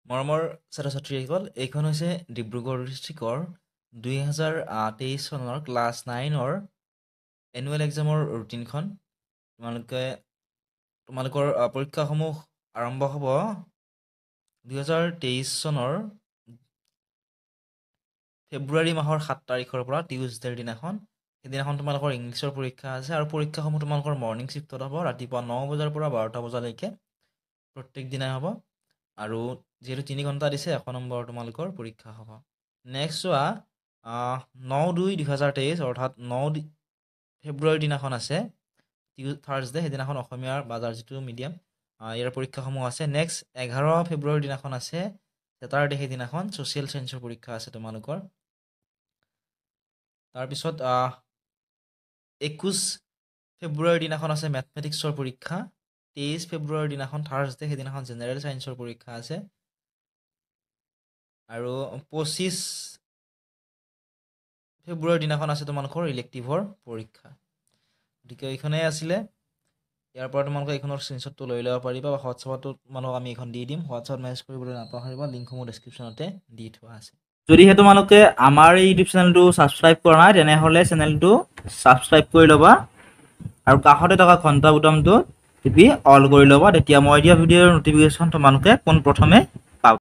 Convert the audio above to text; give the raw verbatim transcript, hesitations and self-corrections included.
মৰমৰ ছাত্ৰ-ছাত্ৰীসকল, এইখন হৈছে ডিব্ৰুগড় ডিষ্ট্ৰিক্টৰ দুই হাজাৰ তেইছ চনৰ ক্লাছ নাইনৰ এনুৱেল এক্সামৰ ৰুটিনখন। তোমালোকে তোমালোকৰ পৰীক্ষাসমূহ আৰম্ভ হ'ব দুই হাজাৰ তেইছ চনৰ ফেব্ৰুৱাৰী মাহৰ সাত তাৰিখৰ পৰা টিউজডেৰ দিনাখন। সেইদিনাখন তোমালোকৰ ইংলিছৰ পৰীক্ষা আছে আৰু পৰীক্ষাসমূহ তোমালোকৰ মৰ্ণিং শ্বিফ্টত হ'ব, ৰাতিপুৱা ন বজাৰ পৰা বাৰটা বজালৈকে প্ৰত্যেক দিনাই হ'ব। আৰু যিহেতু তিনি ঘণ্টা দিছে, এশ নম্বৰ তোমালোকৰ পৰীক্ষা হ'ব। নেক্সট চোৱা ন দুই দুহেজাৰ তেইছ অৰ্থাৎ ন ফেব্ৰুৱাৰীৰ দিনাখন আছে টিউ থাৰ্ছডে, সেইদিনাখন অসমীয়াৰ বাজাৰ যিটো মিডিয়াম ইয়াৰ পৰীক্ষাসমূহ আছে। নেক্সট এঘাৰ ফেব্ৰুৱাৰীৰ দিনাখন আছে ছেটাৰডে, সেইদিনাখন ছ'চিয়েল চায়েন্সৰ পৰীক্ষা আছে তোমালোকৰ। তাৰপিছত একৈছ ফেব্ৰুৱাৰীৰ দিনাখন আছে মেথমেটিক্সৰ পৰীক্ষা। তেইছ ফেব্ৰুৱাৰীৰ দিনাখন থাৰ্ছডে, সেইদিনাখন জেনেৰেল ছায়েন্সৰ পৰীক্ষা আছে। আৰু পঁচিছ ফেব্ৰুৱাৰীৰ দিনাখন আছে তোমালোকৰ ইলেক্টিভৰ পৰীক্ষা। গতিকে এইখনেই আছিলে। ইয়াৰ পৰা তোমালোকে এইখনৰ স্ক্ৰীনশ্বটটো লৈ ল'ব পাৰিবা বা হোৱাটছআপতো তোমালোকক আমি এইখন দি দিম। হোৱাটছআপত মেছেজ কৰিবলৈ নাপাহৰিবা, লিংকসমূহ ডেছক্ৰিপশ্যনতে দি থোৱা আছে। যদিহে তোমালোকে আমাৰ এই ইউটিউব চেনেলটো ছাবস্ক্ৰাইব কৰা নাই, তেনেহ'লে চেনেলটো ছাবস্ক্ৰাইব কৰি ল'বা আৰু কাষতে থকা ঘণ্টা বুটামটো টিপি অল কৰি ল'বা। তেতিয়া মই দিয়া ভিডিঅ'ৰ ন'টিফিকেশ্যন তোমালোকে পোনপ্ৰথমে